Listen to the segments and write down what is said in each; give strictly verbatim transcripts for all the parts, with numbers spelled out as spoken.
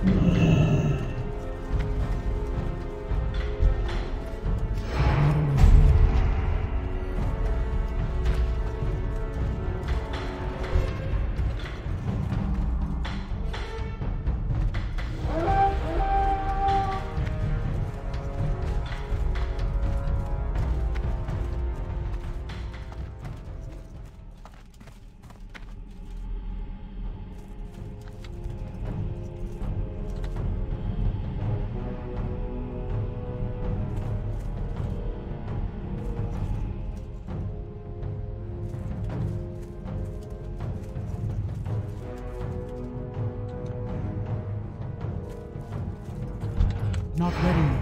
Not ready yet.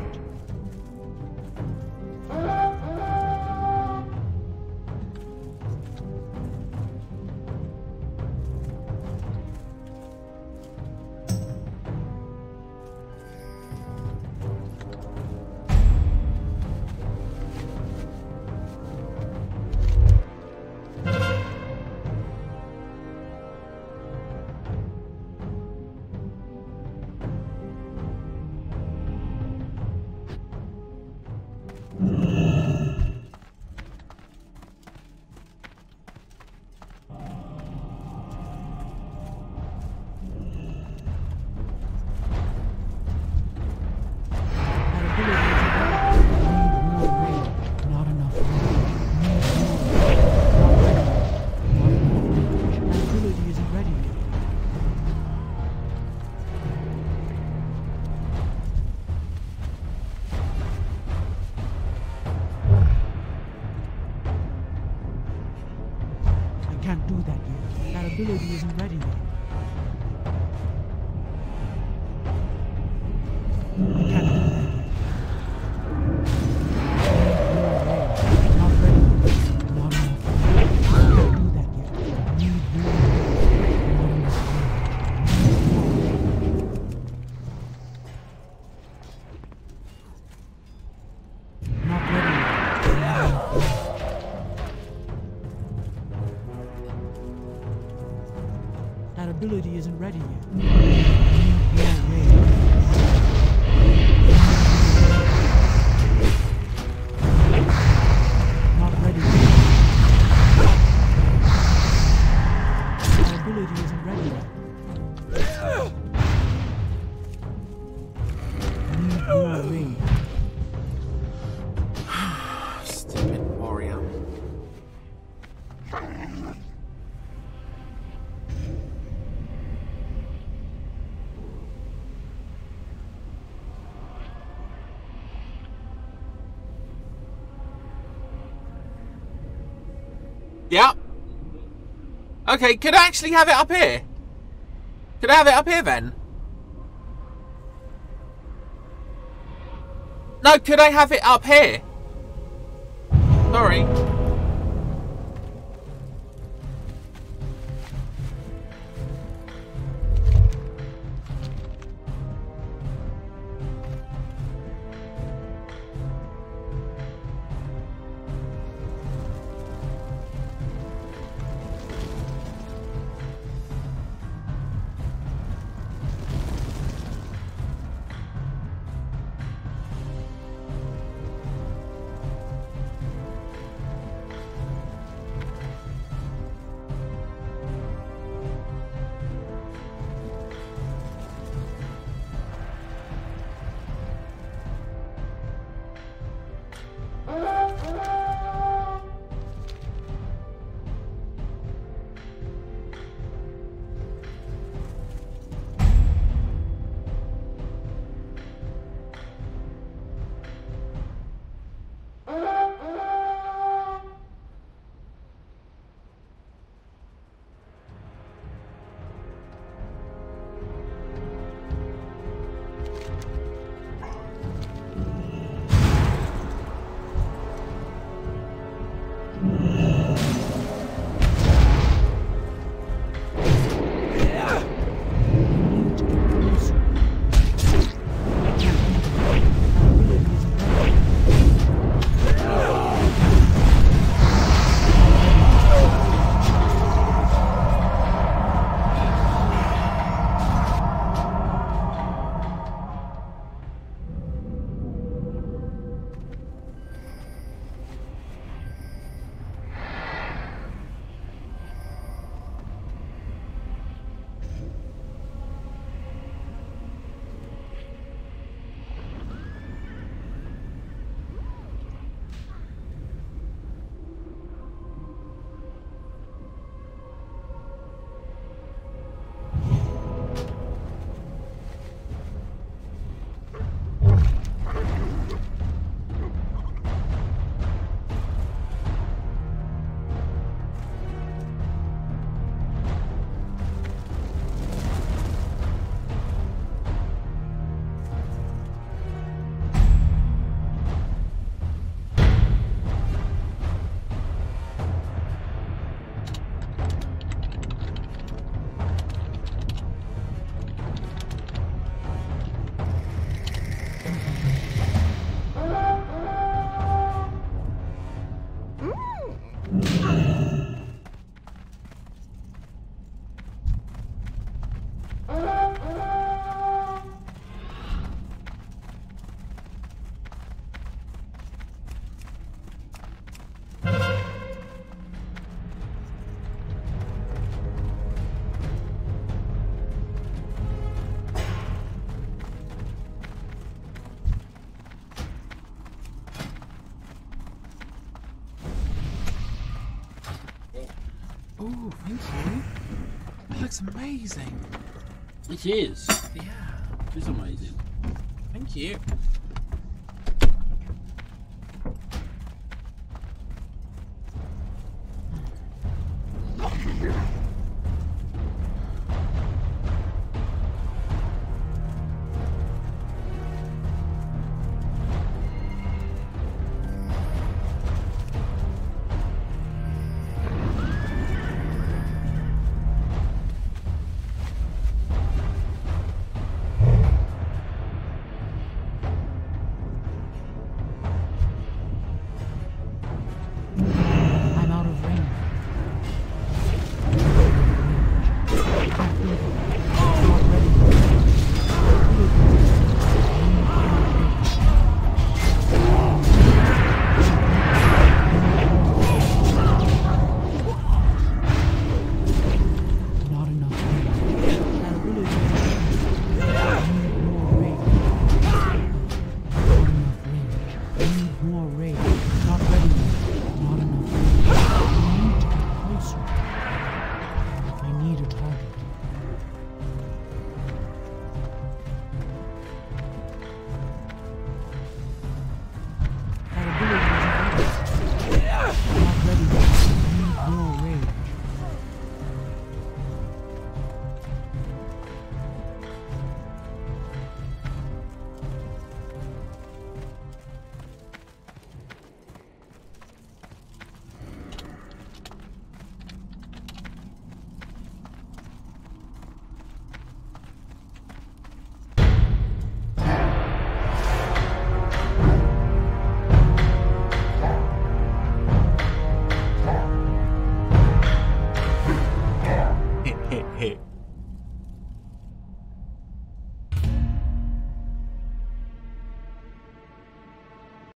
Can't do that yet. That ability isn't ready yet. I can't do that yet. Not ready yet. Not enough. I can't do that yet. Need more. Not enough. Not ready yet. Not enough. That ability isn't ready yet. Yeah, yeah. Not ready yet. That ability isn't ready yet. Need more rain. Stupid warrior. Yep. Okay, could I actually have it up here? Could I have it up here then? No, could I have it up here? Sorry. thank you. That looks amazing. It is. Yeah. It's amazing. Thank you. I'm out of range. I feel the